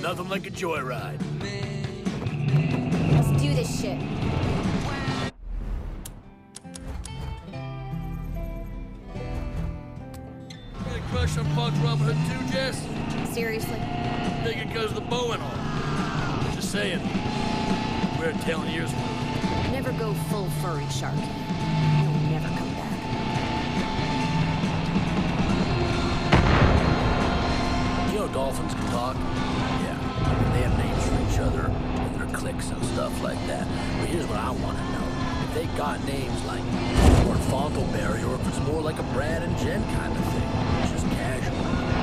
Nothing like a joyride. Let's do this shit. Got a crush on Fox Robin Hood too, Jess? Seriously? Think it goes the bow and all. Just saying. We're 10 years ago. Never go full furry, Shark. You'll never come back. You know dolphins can talk? Yeah. They have names for each other, and their cliques and stuff like that. But here's what I want to know. If they got names like Lord Fauntleberry, or if it's more like a Brad and Jen kind of thing. Just casual.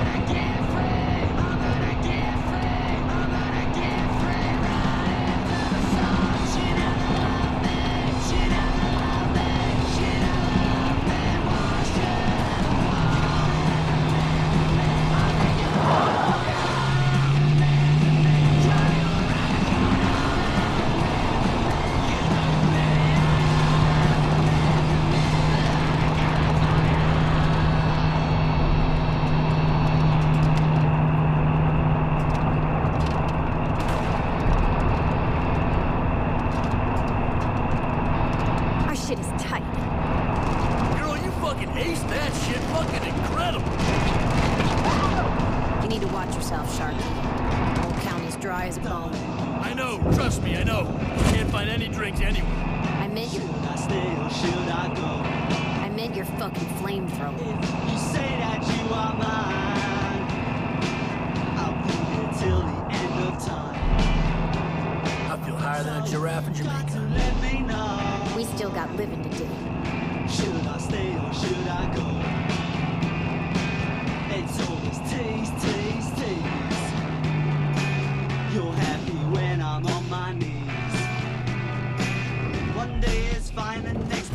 Shit is tight. Girl, you fucking aced that shit. Fucking incredible. You need to watch yourself, Shark. Whole county's dry as a bone. I know. Trust me, I know. Can't find any drinks anywhere. I meant your... Should I stay or should I go? I meant your fucking flamethrower. If you say that you are mine, I'll be here till the end of time. I feel higher than a giraffe in Got to Jamaica. let me know. We still got living to do. Should I stay or should I go? It's always tease, tease, tease. You're happy when I'm on my knees. One day is fine, the next.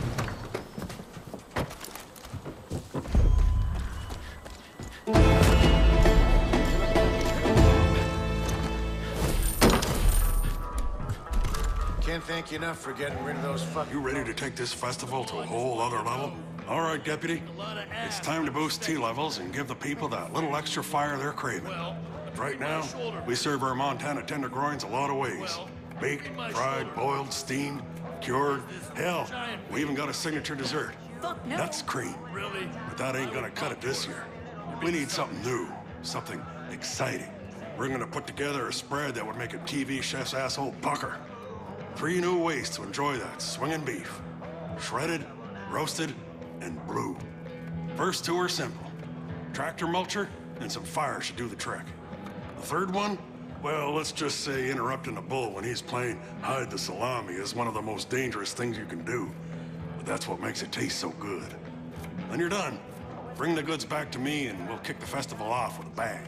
Can't thank you enough for getting rid of those fucking... You ready to take this festival to a whole other level? All right, Deputy. It's time to boost T levels and give the people that little extra fire they're craving. Right now, we serve our Montana tendergroins a lot of ways. Baked, fried, boiled, steamed, cured. Hell, we even got a signature dessert. Fuck no. Nuts cream. Really? But that ain't gonna cut it this year. We need something new, something exciting. We're gonna put together a spread that would make a TV chef's asshole pucker. 3 new ways to enjoy that swinging beef. Shredded, roasted, and blue. First 2 are simple. Tractor mulcher and some fire should do the trick. The third one? Well, let's just say interrupting a bull when he's playing hide the salami is one of the most dangerous things you can do. But that's what makes it taste so good. When you're done, bring the goods back to me and we'll kick the festival off with a bang.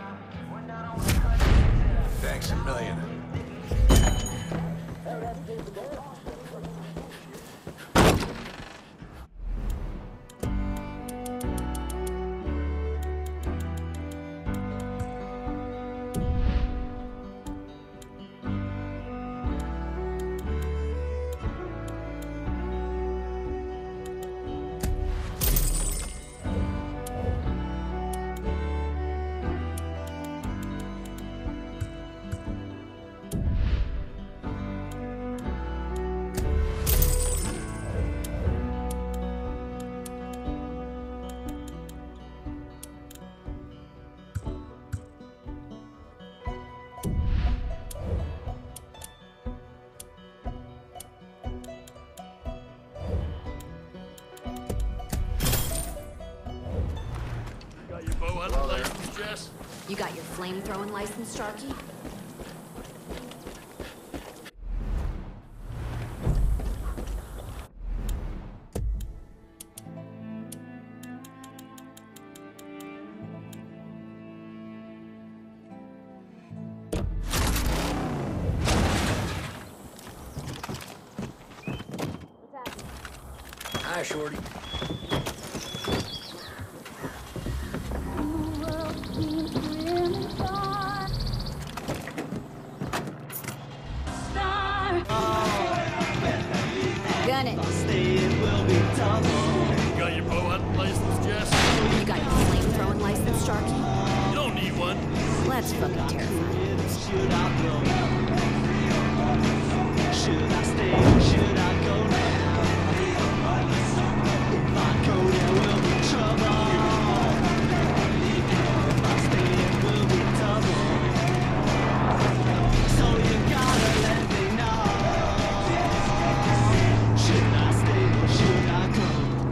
Thanks a million. Got your bow hunting license, Jess? You got your flamethrowing license, Sharky? Hi, Shorty. Gun it. Stay, it will be double. You got your bow hunting license, Jess? You got your flamethrowing license, Sharky? You don't need one. Well, that's fucking terrifying. should I go? Should I stay or should I go now? If I go, there will be trouble. If I stay, it will be trouble. So you gotta let me know. Should I stay or should I go?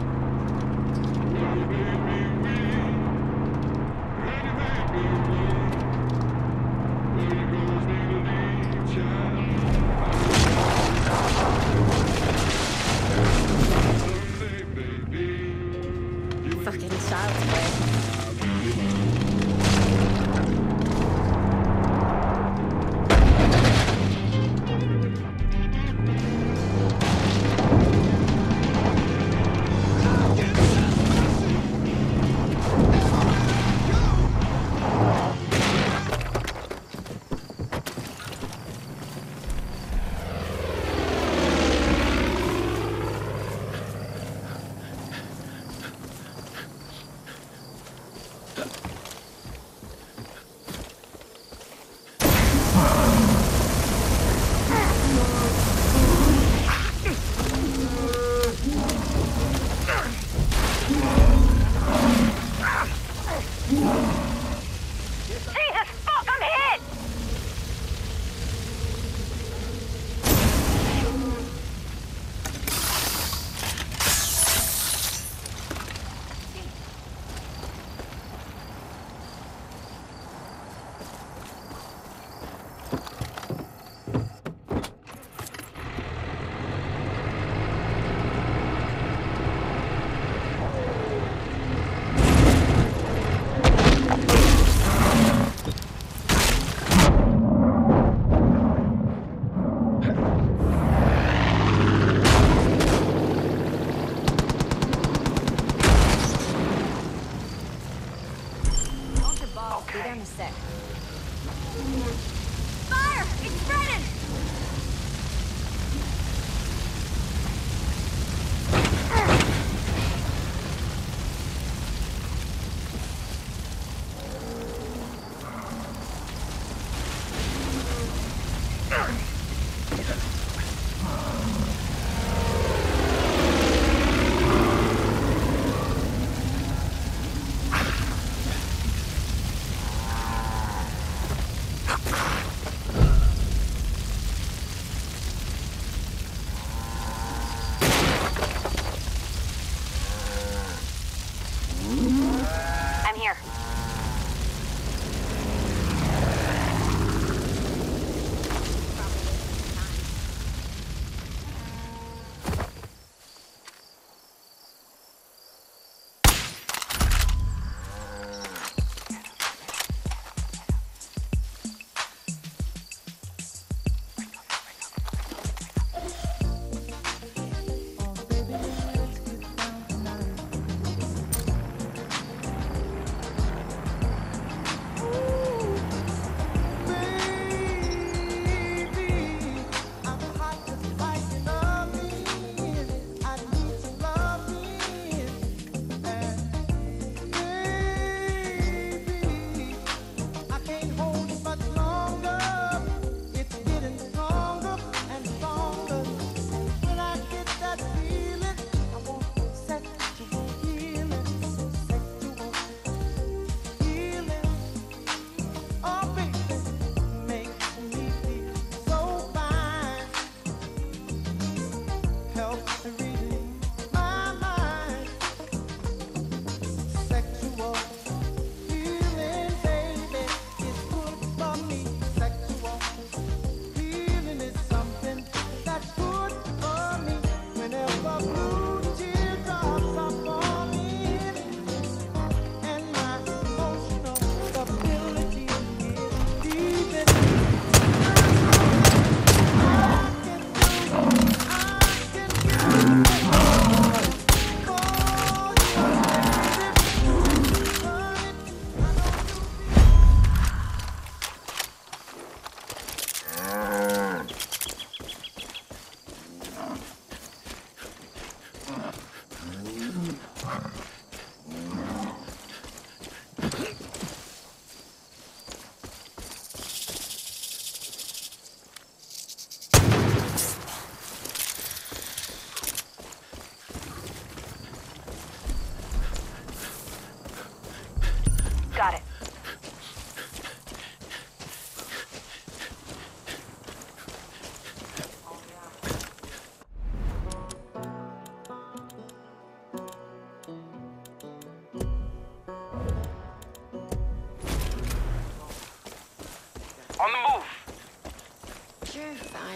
Fucking child's play. Jesus fuck, I'm hit! Hold your ball. Be there in a sec. Fire! It's spreading!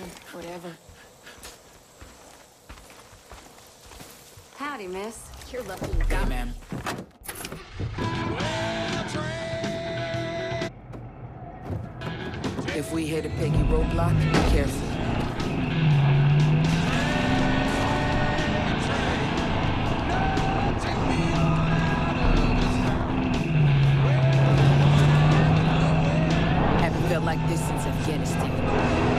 Fine, whatever. Howdy, miss. You're lucky you got me. Ma'am. If we hit a Peggy roadblock, be careful. Haven't felt like this since Afghanistan.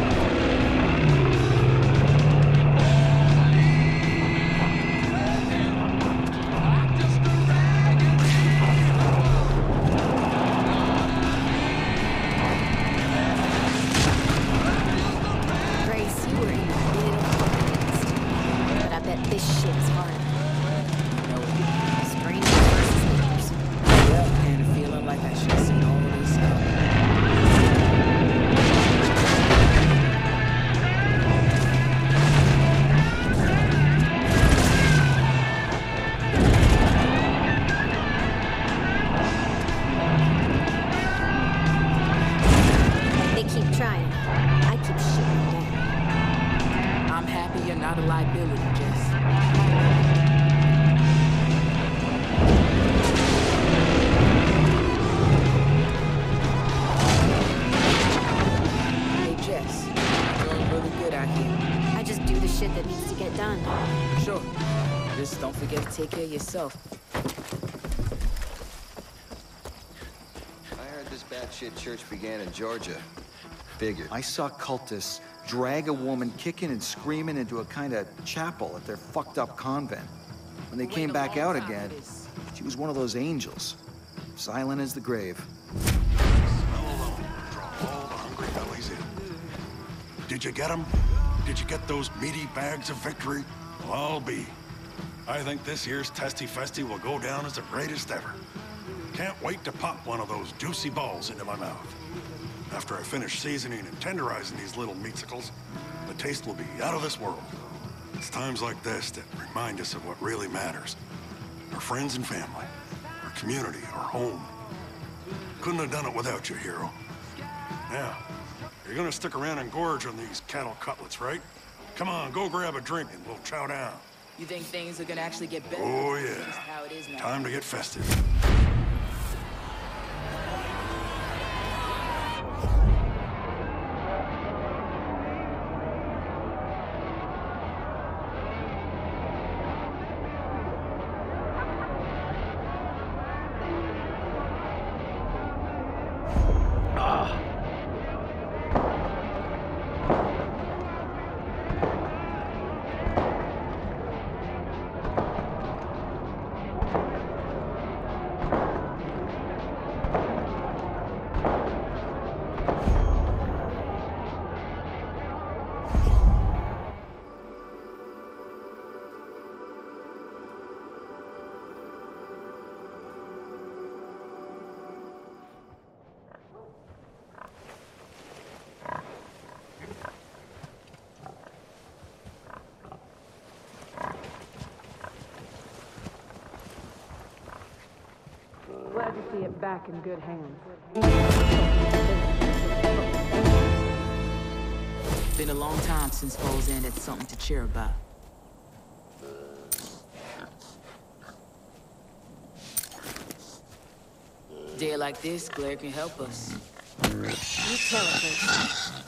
Grace, you were in the middle of the but I bet this shit's harder. Strangers versus neighbors. Yeah, and a feeling like I should have seen all of this coming. They keep trying. I keep shooting them down. I'm happy you're not a liability, Jess. Hey, Jess. You're doing really good out here. I just do the shit that needs to get done. Sure. Just don't forget to take care of yourself. I heard this batshit church began in Georgia. Figured. I saw cultists drag a woman kicking and screaming into a kind of chapel at their fucked up convent. When they came back out again, she was one of those angels. Silent as the grave. Smell alone will draw all the hungry bellies in. Did you get them? Did you get those meaty bags of victory? Well, I'll be. I think this year's Testy Festy will go down as the greatest ever. Can't wait to pop one of those juicy balls into my mouth. After I finish seasoning and tenderizing these little meatsicles, the taste will be out of this world. It's times like this that remind us of what really matters. Our friends and family, our community, our home. Couldn't have done it without you, hero. Now, you're gonna stick around and gorge on these cattle cutlets, right? Come on, go grab a drink and we'll chow down. You think things are gonna actually get better? Oh, It's yeah. just how it is now. Time to get festive. Glad to see it back in good hands. Been a long time since Foes End had something to cheer about. Day like this, Blair can help us. You tell it, Grace.